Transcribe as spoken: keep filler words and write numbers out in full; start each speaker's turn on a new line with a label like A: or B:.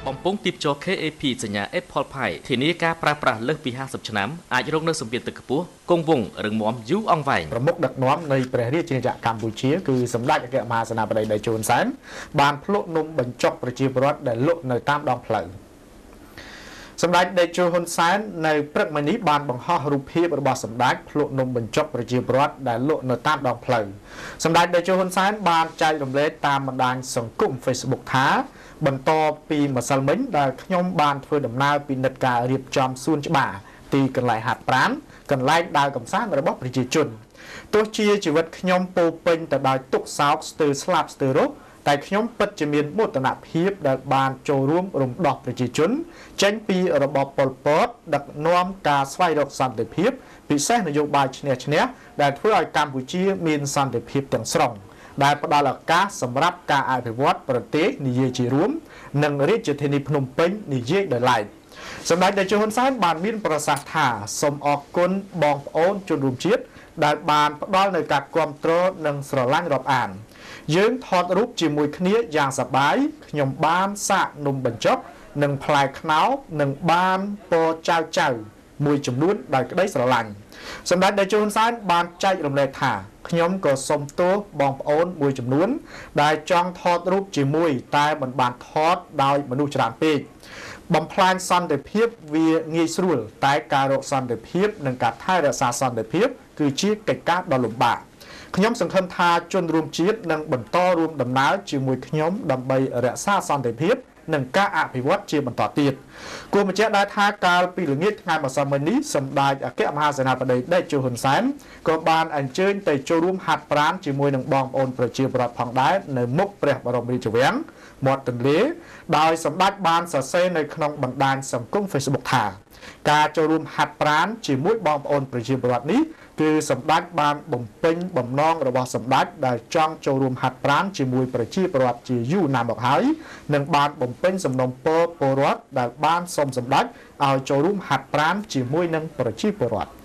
A: បំពង់ទីបច K A P សញ្ញា Apple Pie ធានាការប្រើប្រាស់លើសពីห้าสิบឆ្នាំអាចរងនូវសម្ពាធទឹកខ្ពស់គង់វង្សរឹងមាំយូរអង្វែងប្រមុខដឹកនាំនៃព្រះរាជាណាចក្រកម្ពុជាគឺសម្ដេចអគ្គមហាសេនាបតីដេជោ ហ៊ុនសែនបានភ្លក់នំបញ្ចុកប្រជាពលរដ្ឋដែលលក់នៅតាមដងផ្លូវសម្ដេចដេជោ ហ៊ុនសែននៅព្រឹកមិញនេះបានបង្ហោះរូបភាពរបស់សម្ដេចភ្លក់នំបញ្ចុកប្រជាពលរដ្ឋដែលលក់នៅតាមដងផ្លូវសម្ដេចដេជោ ហ៊ុនសែនបានចែករំលែកតាមបណ្ដាញសង្គម Facebook ថាបន្តពីម្សិលមិញដែលខ្ញុំបានធ្វើដំណើរពិនិត្យការរៀបចំសួនច្បារទីកន្លែងហាត់ប្រាណកន្លែងដើរកម្សាន្តរបស់ប្រជាជនទោះជាជីវិតខ្ញុំពោពេញទៅដោយទុក្ខសោកស្ទើរស្លាប់ស្ទើររស់តែខ្ញុំពិតជាមានមោទនភាពដែលបានចូលរួមរំដោះប្រជាជនចេញពីរបបប៉ុលពតដឹកនាំការស្វែងរកសន្តិភាពពិសេសនយោបាយឈ្នះឈ្នះដែលធ្វើឲ្យកម្ពុជាមានសន្តិភាពទាំងស្រុងដែលផ្ដល់ឱកាសសម្រាប់ការអភិវឌ្ឍប្រទេសនិយាយជារួមនិងរាជធានីភ្នំពេញនិយាយដោយឡែកសម្ដេចតេជោ ហ៊ុនសែនបានមានប្រសាសន៍ថាសូមអរគុណបងប្អូនជនរួមជាតិដែលបានផ្ដល់នូវការគាំទ្រនិងស្រឡាញ់រាប់អានយើងថតរូបជាមួយគ្នាយ៉ាងសប្បាយខ្ញុំបានសាកនំបញ្ចុកនិងផ្លែខ្នុរនិងបានពរចៅចៅមួយចំនួនដោយក្តីស្រឡាញ់សម្ដេចតេជោ ហ៊ុនសែនបានចែករំលែកថាខ្ញុំក៏សូមទោសបងប្អូនមួយចំនួនដែលចង់ថតរូបជាមួយតែមិនបានថតដោយមនុស្សច្រើនពេកបំផ្លាញសន្តិភាពវាងាយស្រួលតែការរកសន្តិភាពនិងការថែរក្សាសន្តិភាពគឺជាកិច្ចការដ៏លំបាកខ្ញុំសង្ឃឹមថាជនរួមជាតិនឹងបន្តរួមដំណើរជាមួយខ្ញុំដើម្បីរក្សាសន្តិភាពនិងការអភិវឌ្ឍជាបន្តទៀតគួរបញ្ជាក់ដែរថាកាលពីល្ងាចថ្ងៃម្សិលមិញនេះសម្ដេចអគ្គមហាសេនាបតីដេជោ ហ៊ុនសែនក៏បានអញ្ជើញទៅចូលរួមហាត់ប្រាណជាមួយនឹងបងប្អូនប្រជាពលរដ្ឋផងដែរនៅមុខព្រះបរមរាជវាំងមាត់ទន្លេដោយសម្ដេចបានសរសេរនៅក្នុងបណ្ដាញសង្គម Facebook ថាការចូលរួមហាត់ប្រាណជាមួយបងប្អូនប្រជាពលរដ្ឋនេះគឺសម្ដេចបានបំពេញបំណងរបស់សម្ដេចដែលចង់ចូលរួមហាត់ប្រាណជាមួយប្រជាពលរដ្ឋជាយូរណាស់មកហើយនិងបានបំពេញសំណូមពរពលរដ្ឋដែលបានសូមសម្ដេចឲ្យចូលរួមហាត់ប្រាណជាមួយនឹងប្រជាពលរដ្ឋ